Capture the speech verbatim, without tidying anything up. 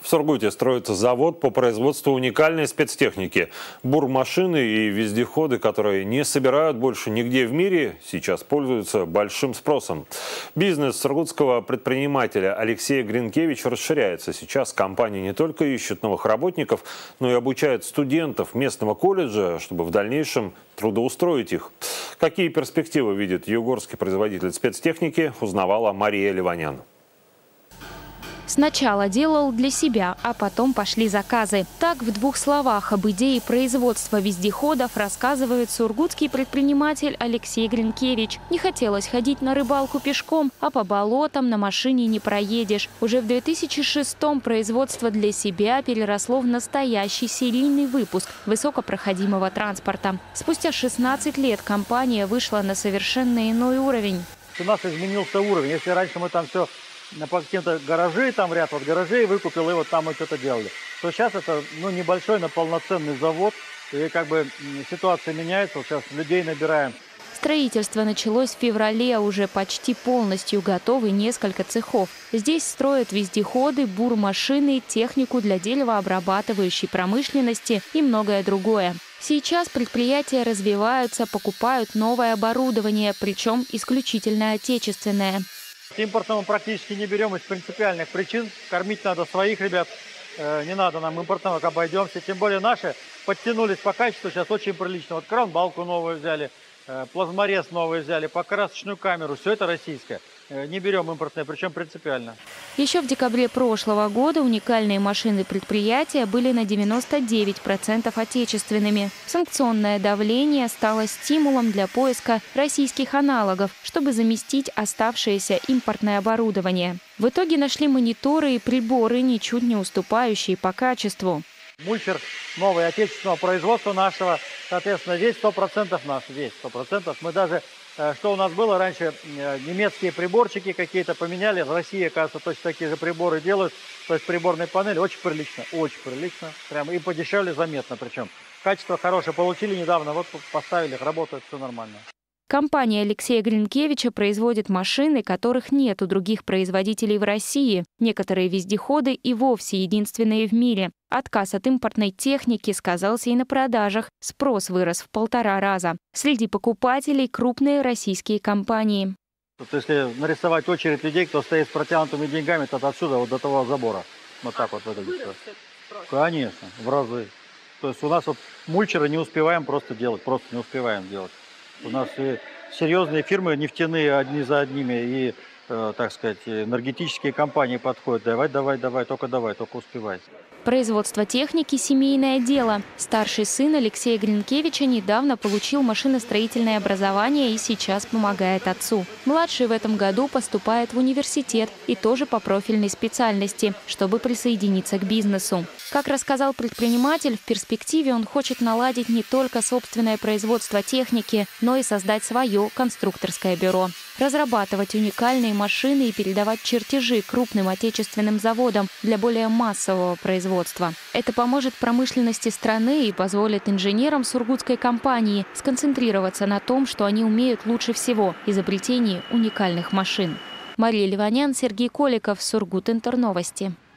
В Сургуте строится завод по производству уникальной спецтехники. Бурмашины и вездеходы, которые не собирают больше нигде в мире, сейчас пользуются большим спросом. Бизнес сургутского предпринимателя Алексея Гринкевича расширяется. Сейчас компания не только ищет новых работников, но и обучает студентов местного колледжа, чтобы в дальнейшем трудоустроить их. Какие перспективы видит югорский производитель спецтехники, узнавала Мария Ливанян. Сначала делал для себя, а потом пошли заказы. Так, в двух словах об идее производства вездеходов рассказывает сургутский предприниматель Алексей Гринкевич. Не хотелось ходить на рыбалку пешком, а по болотам на машине не проедешь. Уже в две тысячи шестом производство для себя переросло в настоящий серийный выпуск высокопроходимого транспорта. Спустя шестнадцать лет компания вышла на совершенно иной уровень. У нас изменился уровень. Если раньше мы там все по каким-то гаражи, там ряд вот гаражей выкупил, и вот там мы что-то делали, то сейчас это ну, небольшой, но полноценный завод, и как бы ситуация меняется, вот сейчас людей набираем. Строительство началось в феврале, уже почти полностью готовы несколько цехов. Здесь строят вездеходы, бурмашины, технику для деревообрабатывающей промышленности и многое другое. Сейчас предприятия развиваются, покупают новое оборудование, причем исключительно отечественное. Импортного мы практически не берем из принципиальных причин. Кормить надо своих ребят, не надо нам импортного, обойдемся. Тем более наши подтянулись по качеству, сейчас очень прилично. Вот кран-балку новую взяли, плазморез новый взяли, покрасочную камеру, все это российское. Не берем импортное, причем принципиально. Еще в декабре прошлого года уникальные машины предприятия были на девяносто девять процентов отечественными. Санкционное давление стало стимулом для поиска российских аналогов, чтобы заместить оставшееся импортное оборудование. В итоге нашли мониторы и приборы, ничуть не уступающие по качеству. Мульчер новый, отечественного производства нашего, соответственно, весь сто процентов наш, весь сто процентов. Мы даже, что у нас было раньше, немецкие приборчики какие-то поменяли, в России, оказывается, точно такие же приборы делают, то есть приборные панели, очень прилично, очень прилично, прям и подешевле заметно, причем качество хорошее получили недавно, вот поставили, работает, все нормально. Компания Алексея Гринкевича производит машины, которых нет у других производителей в России. Некоторые вездеходы и вовсе единственные в мире. Отказ от импортной техники сказался и на продажах. Спрос вырос в полтора раза. Среди покупателей крупные российские компании. Вот если нарисовать очередь людей, кто стоит с протянутыми деньгами, то отсюда вот до того забора. Вот так вот выглядит. Конечно, в разы. То есть у нас вот мульчеры не успеваем просто делать, просто не успеваем делать. У нас и серьезные фирмы нефтяные одни за одними, и, э, так сказать, энергетические компании подходят. Давай, давай, давай, только давай, только успевай. Производство техники – семейное дело. Старший сын Алексея Гринкевича недавно получил машиностроительное образование и сейчас помогает отцу. Младший в этом году поступает в университет и тоже по профильной специальности, чтобы присоединиться к бизнесу. Как рассказал предприниматель, в перспективе он хочет наладить не только собственное производство техники, но и создать свое конструкторское бюро. Разрабатывать уникальные машины и передавать чертежи крупным отечественным заводам для более массового производства. Это поможет промышленности страны и позволит инженерам сургутской компании сконцентрироваться на том, что они умеют лучше всего – изобретении уникальных машин. Мария Ливанян, Сергей Коликов, Сургут Интер Новости.